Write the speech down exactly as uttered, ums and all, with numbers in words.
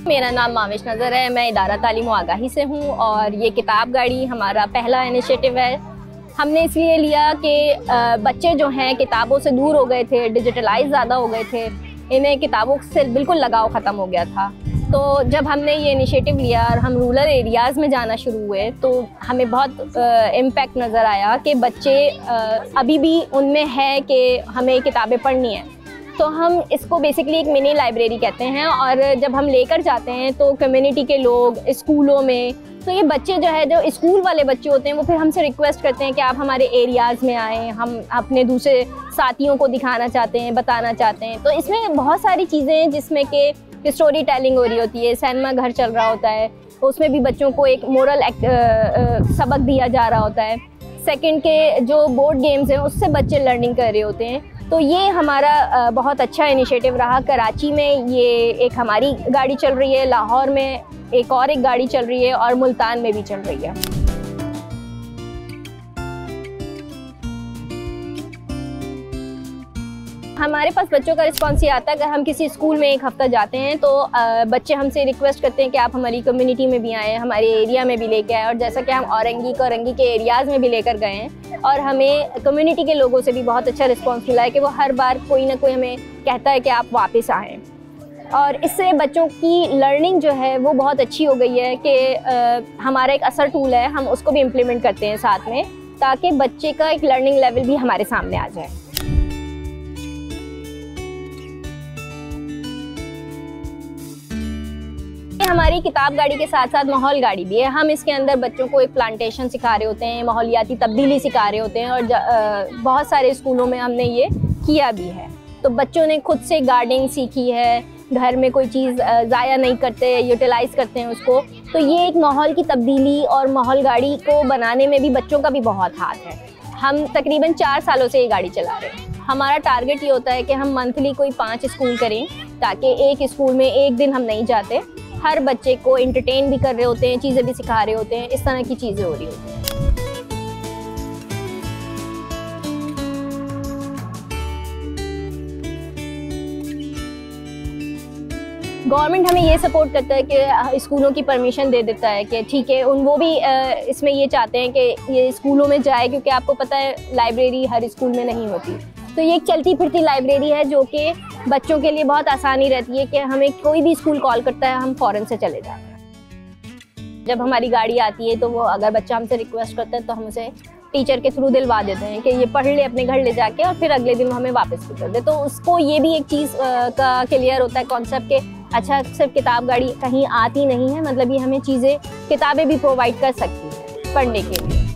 मेरा नाम माविश नज़र है। मैं इदारा तालीम व आगाही से हूँ और ये किताब गाड़ी हमारा पहला इनिशिएटिव है। हमने इसलिए लिया कि बच्चे जो हैं किताबों से दूर हो गए थे, डिजिटलाइज ज़्यादा हो गए थे, इन्हें किताबों से बिल्कुल लगाव ख़त्म हो गया था। तो जब हमने ये इनिशिएटिव लिया और हम रूरल एरियाज़ में जाना शुरू हुए तो हमें बहुत इम्पैक्ट नज़र आया कि बच्चे आ, अभी भी उनमें है कि हमें किताबें पढ़नी है। तो हम इसको बेसिकली एक मिनी लाइब्रेरी कहते हैं और जब हम लेकर जाते हैं तो कम्युनिटी के लोग स्कूलों में, तो ये बच्चे जो है जो स्कूल वाले बच्चे होते हैं वो फिर हमसे रिक्वेस्ट करते हैं कि आप हमारे एरियाज़ में आएँ, हम अपने दूसरे साथियों को दिखाना चाहते हैं, बताना चाहते हैं। तो इसमें बहुत सारी चीज़ें हैं जिसमें कि स्टोरी टेलिंग हो रही होती है, सिनेमा घर चल रहा होता है, उसमें भी बच्चों को एक मोरल सबक दिया जा रहा होता है। सेकंड के जो बोर्ड गेम्स हैं उससे बच्चे लर्निंग कर रहे होते हैं। तो ये हमारा बहुत अच्छा इनिशिएटिव रहा। कराची में ये एक हमारी गाड़ी चल रही है, लाहौर में एक और एक गाड़ी चल रही है और मुल्तान में भी चल रही है। हमारे पास बच्चों का रिस्पॉन्स ये आता है, अगर हम किसी स्कूल में एक हफ़्ता जाते हैं तो बच्चे हमसे रिक्वेस्ट करते हैं कि आप हमारी कम्युनिटी में भी आएँ, हमारे एरिया में भी लेके आएँ। और जैसा कि हम औरंगी को औरंगी के एरियाज़ में भी लेकर गए हैं और हमें कम्युनिटी के लोगों से भी बहुत अच्छा रिस्पॉन्स मिला है कि वो हर बार कोई ना कोई हमें कहता है कि आप वापस आएँ। और इससे बच्चों की लर्निंग जो है वो बहुत अच्छी हो गई है कि हमारा एक असर टूल है, हम उसको भी इम्प्लीमेंट करते हैं साथ में, ताकि बच्चे का एक लर्निंग लेवल भी हमारे सामने आ जाए। हमारी किताब गाड़ी के साथ साथ माहौल गाड़ी भी है। हम इसके अंदर बच्चों को एक प्लांटेशन सिखा रहे होते हैं, माहौलियाती तब्दीली सिखा रहे होते हैं और आ, बहुत सारे स्कूलों में हमने ये किया भी है। तो बच्चों ने खुद से गार्डनिंग सीखी है, घर में कोई चीज़ ज़ाया नहीं करते, यूटिलाइज़ करते हैं उसको। तो ये एक माहौल की तब्दीली और माहौल गाड़ी को बनाने में भी बच्चों का भी बहुत हाथ है। हम तकरीबन चार सालों से ये गाड़ी चला रहे हैं। हमारा टारगेट ये होता है कि हम मंथली कोई पाँच स्कूल करें, ताकि एक स्कूल में एक दिन हम नहीं जाते, हर बच्चे को एंटरटेन भी कर रहे होते हैं, चीज़ें भी सिखा रहे होते हैं, इस तरह की चीज़ें हो रही होती हैं। गवर्नमेंट हमें ये सपोर्ट करता है कि स्कूलों की परमिशन दे देता है कि ठीक है, उन वो भी इसमें ये चाहते हैं कि ये स्कूलों में जाए, क्योंकि आपको पता है लाइब्रेरी हर स्कूल में नहीं होती। तो ये एक चलती फिरती लाइब्रेरी है जो कि बच्चों के लिए बहुत आसानी रहती है कि हमें कोई भी स्कूल कॉल करता है, हम फ़ौरन से चले जाते हैं। जब हमारी गाड़ी आती है तो वो अगर बच्चा हमसे रिक्वेस्ट करता है तो हम उसे टीचर के थ्रू दिलवा देते हैं कि ये पढ़ ले अपने घर ले जाके, और फिर अगले दिन वो हमें वापस भी कर दे। तो उसको ये भी एक चीज़ का क्लियर होता है कॉन्सेप्ट के अच्छा सिर्फ किताब गाड़ी कहीं आती नहीं है, मतलब ये हमें चीज़ें किताबें भी प्रोवाइड कर सकती है पढ़ने के लिए।